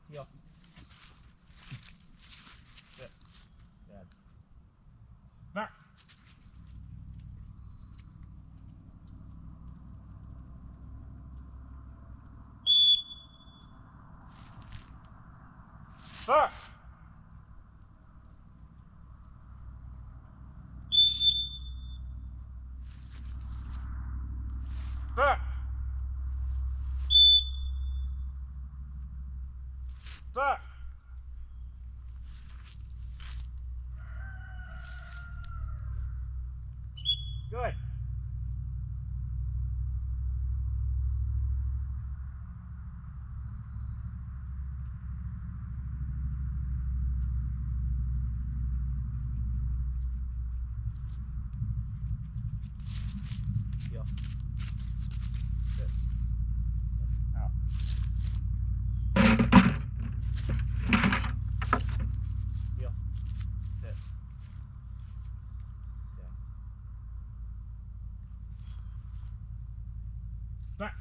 Heel. Sit. Good. Back. Back. Back. Back. Good. Heel. Sit. Out. Heel. Sit. Good. Back.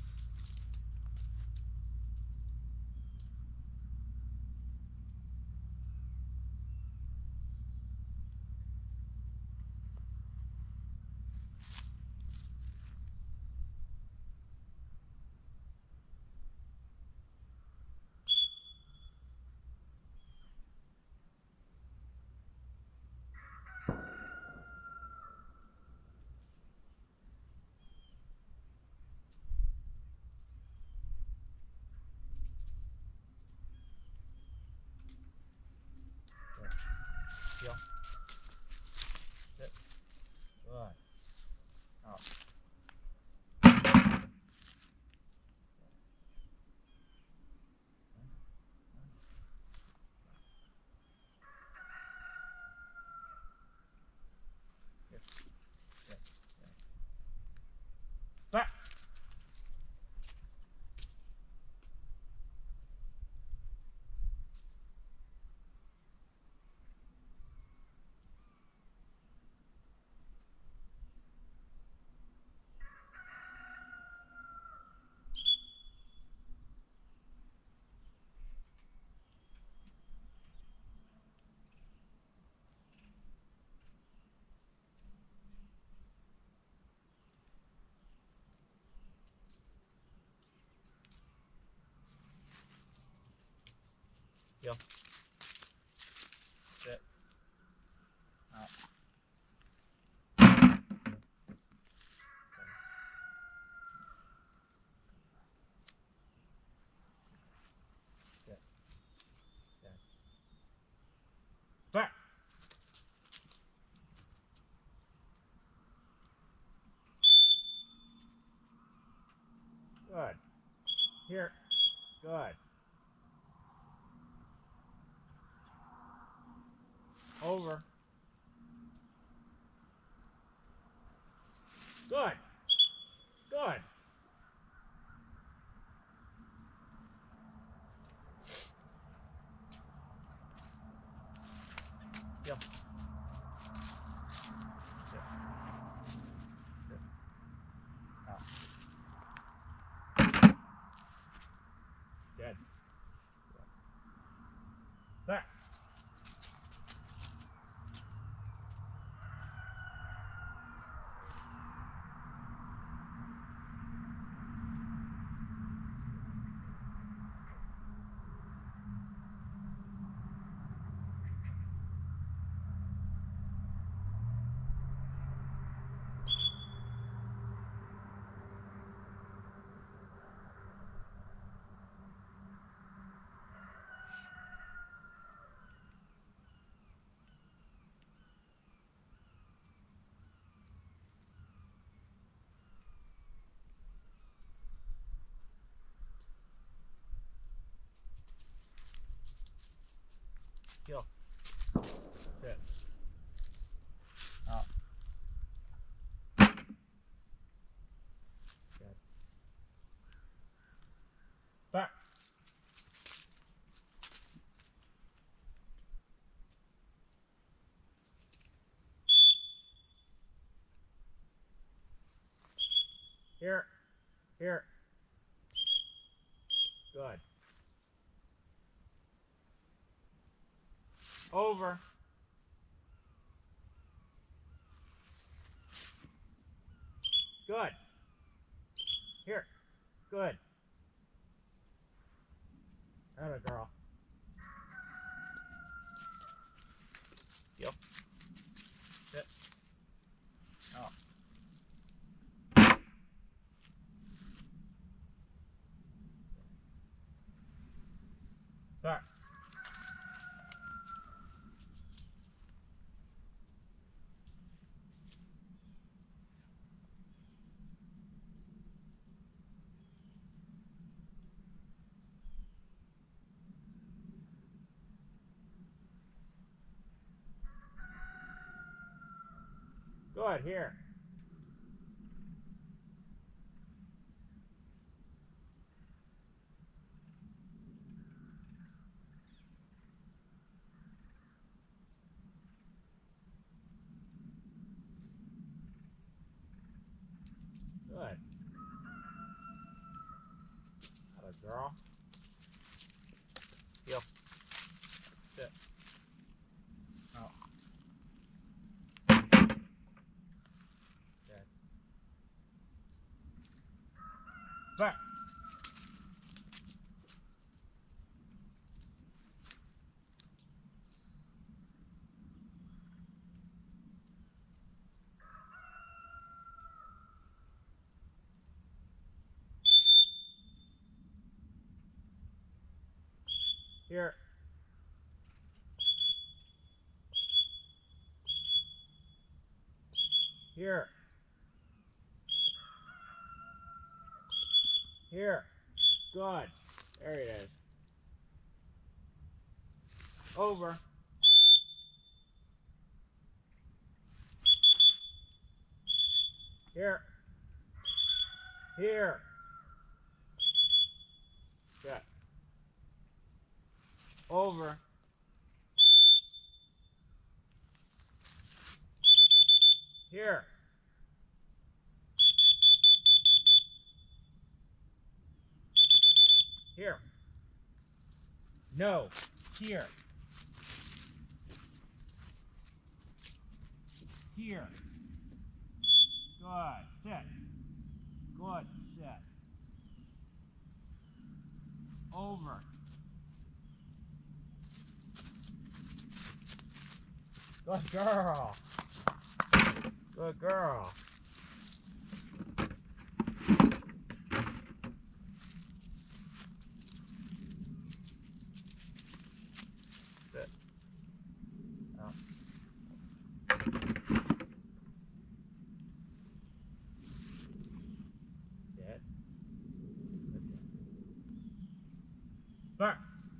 Good. Heel. Sit. Good. Out. Good. Good. Good. Back. Heel. Sit. Out. Good. Good. Back. Good. Here. Good. Over. Good. Good. Heel. Sit. Sit. Out. Good. Back. Heel. Sit. Out. Good. Back. Here. Here. Good. Over. Good. Here. Good. Atta girl. Yep. Sit. Oh. Back. Good. Here. Good. Atta girl. Yep. Sit. Oh. Good. Back. Here. Here. Here. Good. There it is. Over. Here. Here. Good. Over. Here. Here. No. Here. Here. Good. Sit. Good. Sit. Over. Good girl. Good girl. Sit. Oh. Sit. Back.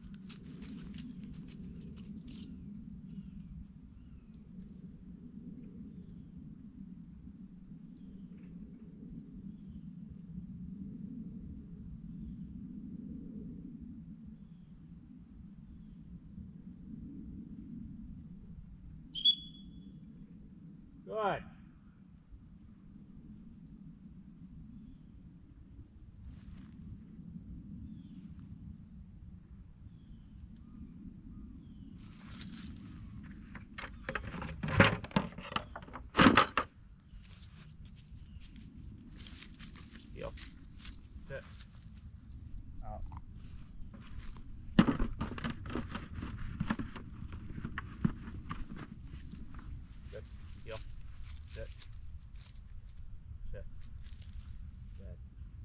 Good. Yep. Sit. Out. Good. Yep. Sit. Sit. Good.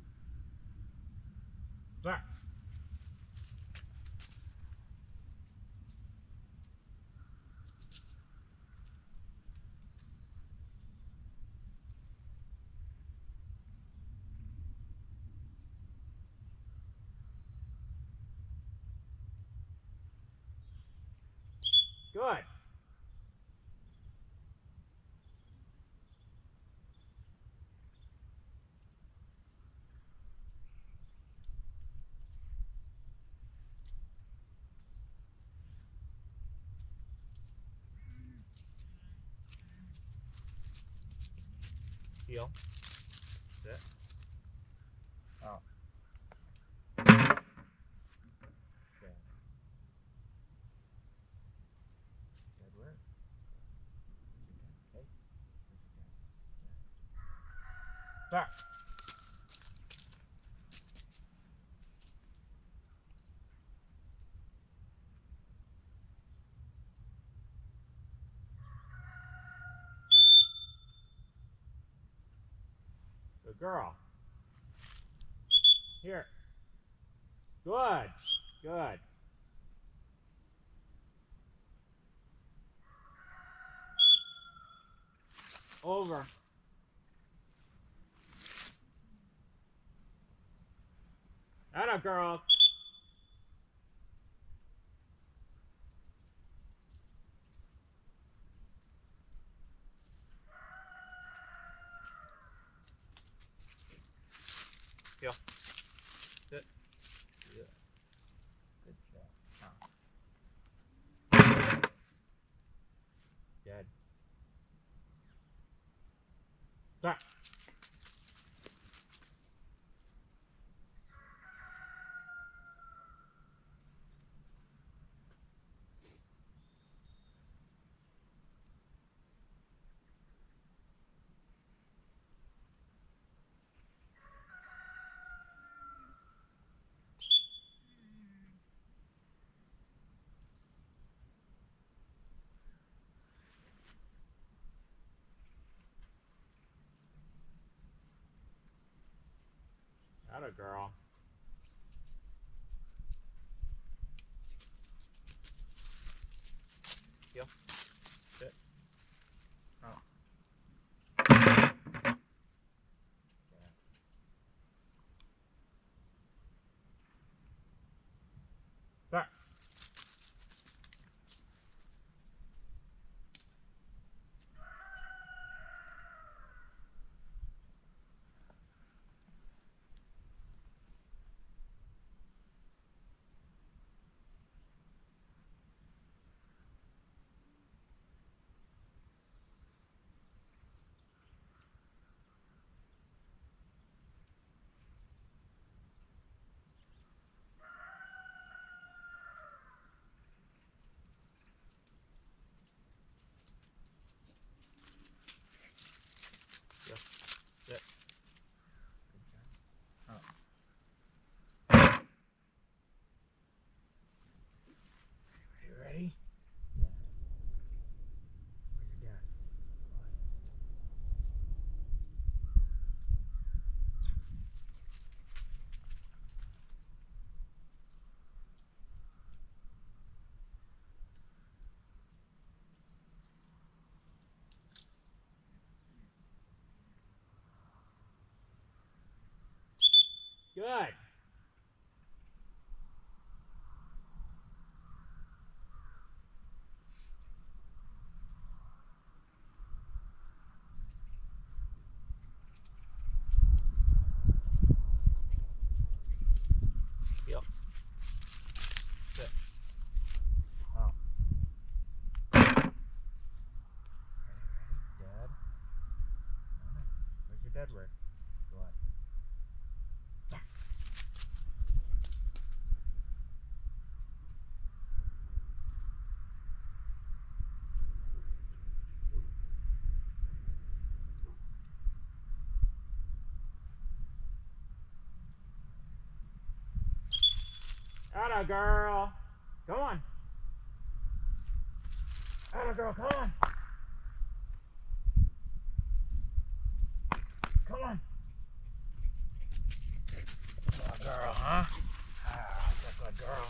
Back. Good. Heel. Sit. Out. Okay. There. Good girl. Here. Good. Good. Over. Atta girl. Heel. Sit. Good. Good job. Good. Start. Atta girl. Heel. Sit. Oh. Start. Heel. Sit. Good job. Oh. You ready? Yeah. Where's your dad? Good. Heel. Sit. Oh. Ready? Dad? No. Where's your dad work? Go on. Atta girl. Come on. Atta girl, come on. Come on. Good girl, huh? Ah, that's a good girl.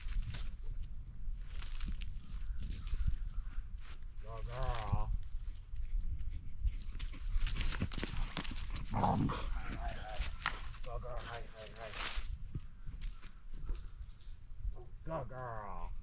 Good girl. Hi. Good girl, hi. Good girl.